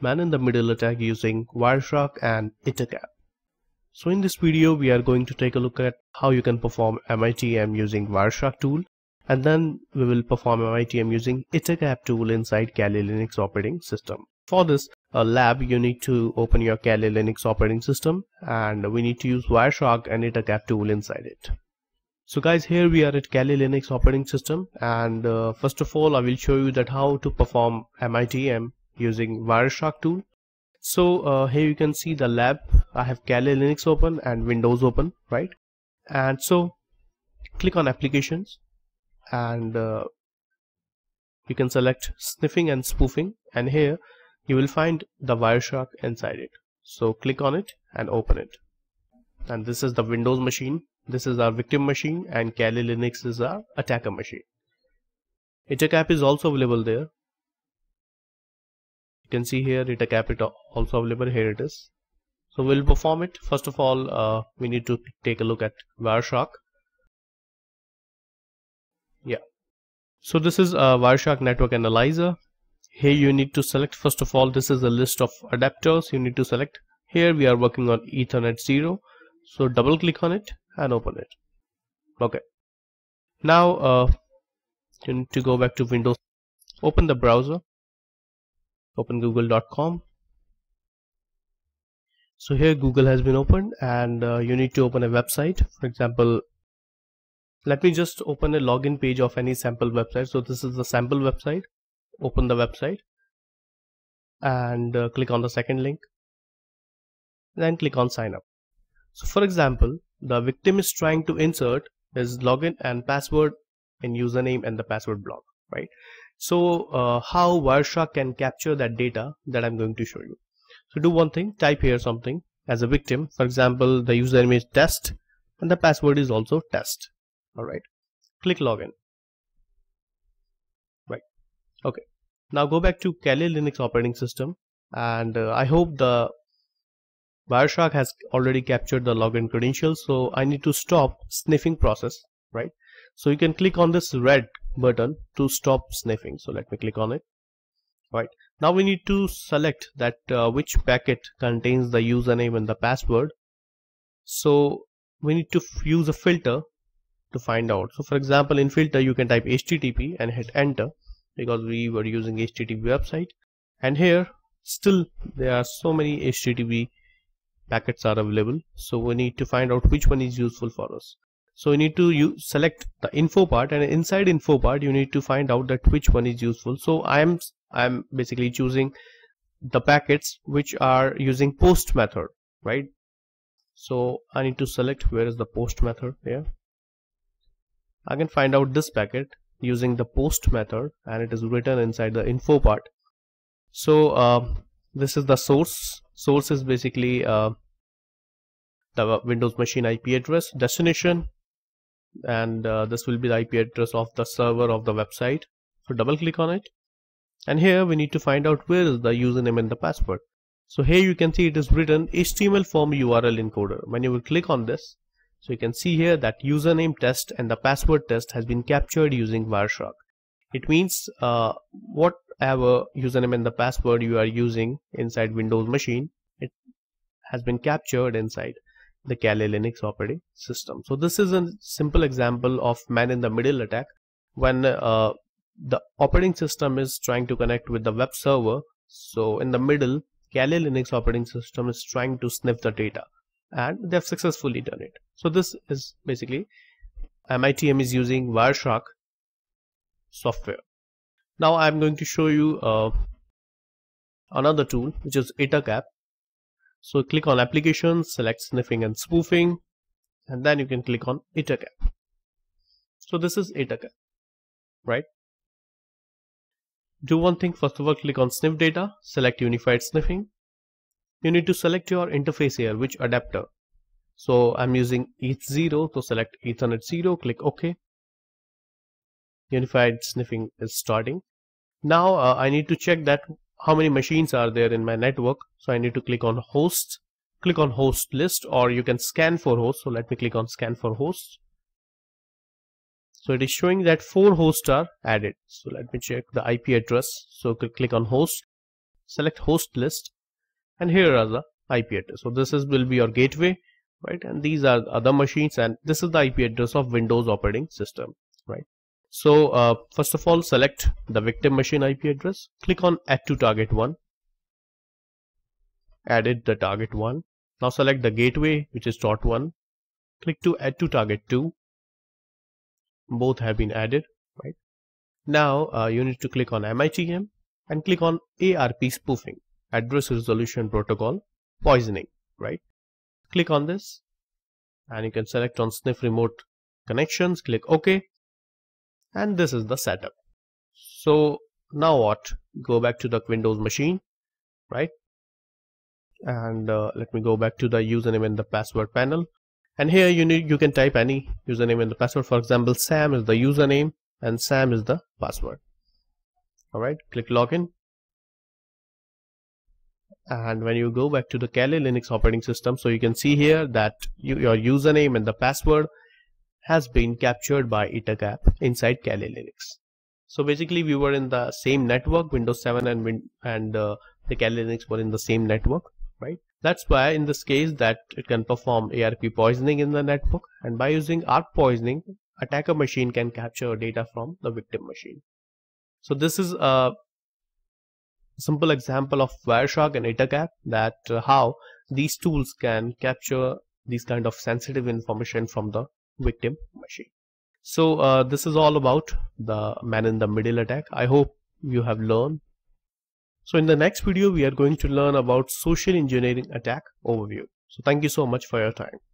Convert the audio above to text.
man-in-the-middle attack using Wireshark and Ettercap. So in this video we are going to take a look at how you can perform MITM using Wireshark tool, and then we will perform MITM using Ettercap tool inside Kali Linux operating system. For this lab you need to open your Kali Linux operating system, and we need to use Wireshark and Ettercap tool inside it. So guys, here we are at Kali Linux operating system, and first of all I will show you that how to perform MITM using Wireshark tool. So here you can see the lab. I have Kali Linux open and Windows open, right? And so click on applications, and you can select sniffing and spoofing, and here you will find the Wireshark inside it. So click on it and open it, and this is the Windows machine. This is our victim machine, and Kali Linux is our attacker machine. Ettercap is also available there. You can see here Ettercap is also available. Here it is. So we'll perform it. First of all, we need to take a look at Wireshark. Yeah. So this is a Wireshark network analyzer. Here you need to select, first of all, this is a list of adapters you need to select. Here we are working on Ethernet 0. So double click on it and open it. Okay. Now you need to go back to Windows. Open the browser. Open google.com. So here Google has been opened, and you need to open a website. For example, let me just open a login page of any sample website. So this is the sample website. Open the website and click on the second link. Then click on sign up. So for example, the victim is trying to insert his login and password in username and the password block, right? So how Wireshark can capture that data, that I'm going to show you. So do one thing, type here something as a victim. For example, the username is test and the password is also test. All right, click login. Right. Okay. Now go back to Kali Linux operating system, and I hope the Wireshark has already captured the login credentials, so I need to stop sniffing process, right? So you can click on this red button to stop sniffing. So let me click on it. Right. Now we need to select that which packet contains the username and the password. So we need to use a filter to find out. So for example, in filter you can type HTTP and hit enter, because we were using HTTP website, and here still there are so many HTTP packets are available. So we need to find out which one is useful for us. So we need to select the info part, and inside info part you need to find out that which one is useful. So I'm basically choosing the packets which are using post method, right? So I need to select where is the post method. Here I can find out this packet using the post method, and it is written inside the info part. So this is the source. Source is basically the Windows machine IP address, destination, and this will be the IP address of the server of the website. So double click on it, and here we need to find out where is the username and the password. So here you can see it is written HTML form URL encoder. When you will click on this, so you can see here that username test and the password test has been captured using Wireshark. It means whatever username and the password you are using inside Windows machine, it has been captured inside the Kali Linux operating system. So this is a simple example of man-in-the-middle attack, when the operating system is trying to connect with the web server. So in the middle, Kali Linux operating system is trying to sniff the data, and they have successfully done it. So this is basically MITM is using Wireshark software. Now I'm going to show you another tool, which is Ettercap. So click on applications, select sniffing and spoofing, and then you can click on Ettercap. So this is Ettercap, right? Do one thing, first of all, click on sniff data, select unified sniffing. You need to select your interface here, which adapter. So I'm using ETH0, so select Ethernet 0, click OK. Unified sniffing is starting. Now I need to check that how many machines are there in my network. So I need to click on host, click on host list, or you can scan for hosts. So let me click on scan for hosts. So it is showing that 4 hosts are added. So let me check the IP address. So click on host. select host list, and here are the IP address. So this will be your gateway, right? And these are other machines, and this is the IP address of Windows operating system, right? So first of all, select the victim machine IP address, click on add to target 1, added the target 1. Now select the gateway, which is .1, click to add to target 2, both have been added, right? Now you need to click on MITM and click on ARP spoofing, address resolution protocol poisoning, right? Click on this and you can select on sniff remote connections, click OK, and this is the setup. So now what? Go back to the Windows machine, right? And let me go back to the username and the password panel, and here you can type any username and the password. For example, Sam is the username and Sam is the password. Alright, click login, and when you go back to the Kali Linux operating system, so you can see here that your username and the password has been captured by Ettergap inside Kali Linux. So basically we were in the same network, Windows 7 and the Kali Linux were in the same network, right? That's why in this case that it can perform ARP poisoning in the network, and by using ARP poisoning, attacker machine can capture data from the victim machine. So this is a simple example of Wireshark and Ettergap, that how these tools can capture these kind of sensitive information from the victim machine. So this is all about the man in the middle attack. I hope you have learned. So in the next video we are going to learn about social engineering attack overview. So thank you so much for your time.